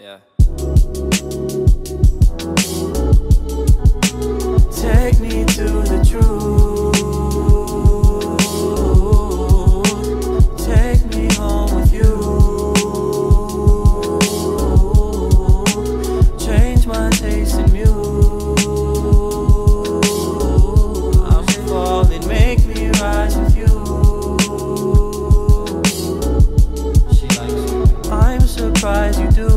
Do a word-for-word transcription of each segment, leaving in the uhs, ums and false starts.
Yeah. Take me to the truth. Take me home with you. Change my taste in you. I'm falling, make me rise with you. She likes you. I'm surprised you do.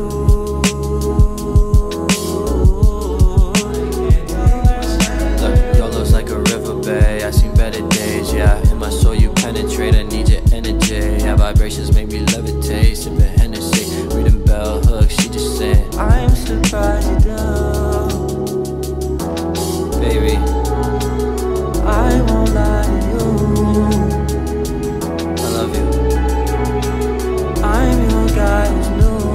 I seen better days, yeah. In my soul you penetrate, I need your energy. Yeah, vibrations make me levitate. Sippin' Hennessy, reading bell hooks, she just said I'm surprised you down. Baby, I won't lie to you, I love you. I'm your guy who's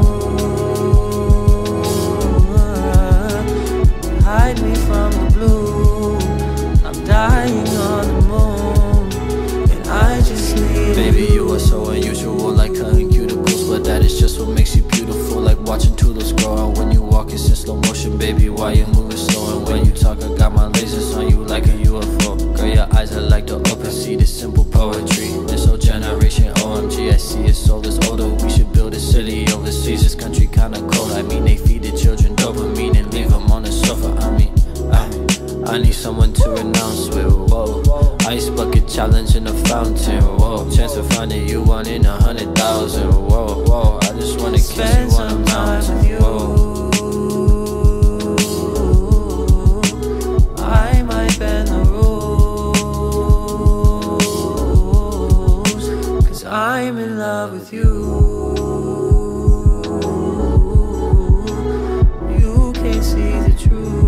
new. Hide me from the blue. I'm dying on the moon, and I just need Baby, you are so unusual, like cutting cuticles, but that is just what makes you beautiful. Like watching tulips grow, and when you walk it's in slow motion. Baby, why you moving slow? And when you talk, I got my lasers on you like a U F O. Girl, your eyes are like the open sea, this simple poetry. This whole generation, O M G, I see your soul is older. We should build a city overseas, this country kinda cold. I mean, they feed the children dopamine and leave them on the sofa. I mean, I mean I need someone to renounce with, whoa. Ice bucket challenge in the fountain, whoa. Chance of finding you one in a hundred thousand, whoa, whoa. I just wanna kiss you on a mountain, whoa. I might bend the rules, cause I'm in love with you. You can't see the truth.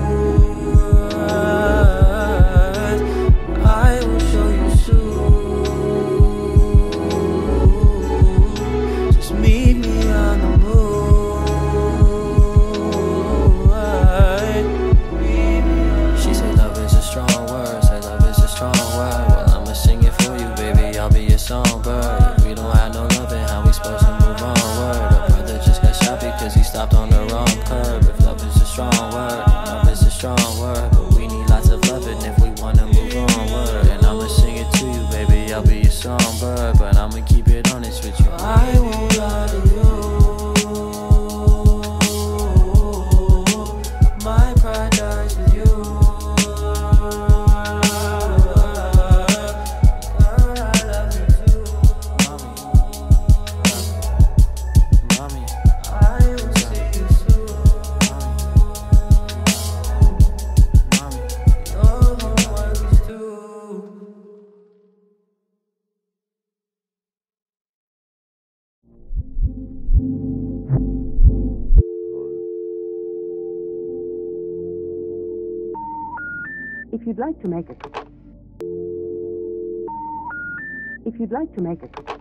Songbird. We don't have no loving, how we supposed to move onward? A brother just got shot because he stopped on the wrong curb. If love is a strong word, love is a strong word, but we need lots of loving if we wanna move onward. And I'ma sing it to you, baby, I'll be your songbird, but I'ma keep it honest with you. I won't lie to you. My pride dies with you. If you'd like to make a if you'd like to make a